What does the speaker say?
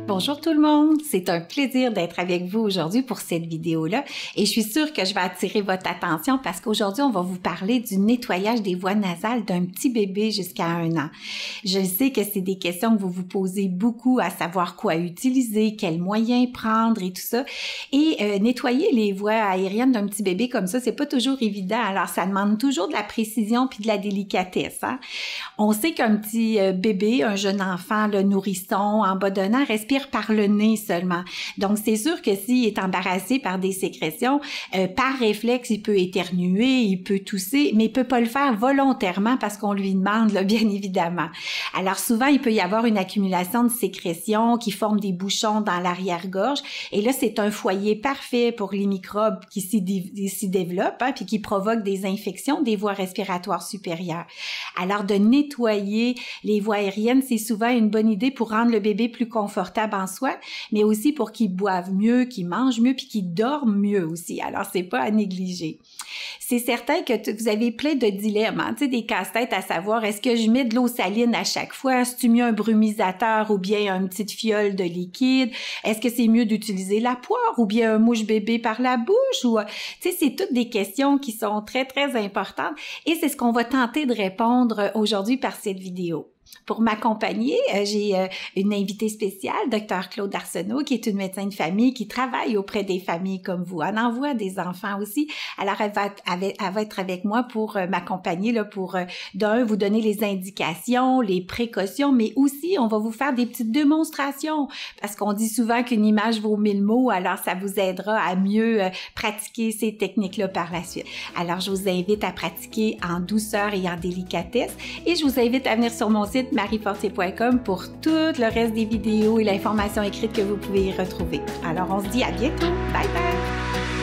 Bonjour tout le monde, c'est un plaisir d'être avec vous aujourd'hui pour cette vidéo-là et je suis sûre que je vais attirer votre attention parce qu'aujourd'hui, on va vous parler du nettoyage des voies nasales d'un petit bébé jusqu'à 1 an. Je sais que c'est des questions que vous vous posez beaucoup, à savoir quoi utiliser, quels moyens prendre et tout ça. Et nettoyer les voies aériennes d'un petit bébé comme ça, c'est pas toujours évident. Alors, ça demande toujours de la précision puis de la délicatesse. Hein? On sait qu'un petit bébé, un jeune enfant, le nourrisson, en bas d'un an, respire par le nez seulement. Donc, c'est sûr que s'il est embarrassé par des sécrétions, par réflexe, il peut éternuer, il peut tousser, mais il peut pas le faire volontairement parce qu'on lui demande, là, bien évidemment. Alors, souvent, il peut y avoir une accumulation de sécrétions qui forment des bouchons dans l'arrière-gorge. Et là, c'est un foyer parfait pour les microbes qui s'y développent, hein, puis qui provoquent des infections des voies respiratoires supérieures. Alors, de nettoyer les voies aériennes, c'est souvent une bonne idée pour rendre le bébé plus confortable en soi, mais aussi pour qu'il boive mieux, qu'il mange mieux, puis qu'il dorme mieux aussi. Alors, c'est pas à négliger. C'est certain que vous avez plein de dilemmes, hein? Tu sais, des casse-têtes à savoir, est-ce que je mets de l'eau saline à chaque fois? Est-ce que tu mets un brumisateur ou bien une petite fiole de liquide? Est-ce que c'est mieux d'utiliser la poire ou bien un mouche-bébé par la bouche? Ou, tu sais, c'est toutes des questions qui sont très, très importantes et c'est ce qu'on va tenter de répondre aujourd'hui par cette vidéo. Pour m'accompagner, j'ai une invitée spéciale, Dr Claude Arsenault, qui est une médecin de famille qui travaille auprès des familles comme vous. Elle envoie des enfants aussi. Alors, elle va être avec moi pour m'accompagner, là, pour d'un, vous donner les indications, les précautions, mais aussi, on va vous faire des petites démonstrations parce qu'on dit souvent qu'une image vaut 1000 mots, alors ça vous aidera à mieux pratiquer ces techniques-là par la suite. Alors, je vous invite à pratiquer en douceur et en délicatesse et je vous invite à venir sur mon site mariefortier.com pour tout le reste des vidéos et l'information écrite que vous pouvez y retrouver. Alors, on se dit à bientôt. Bye bye!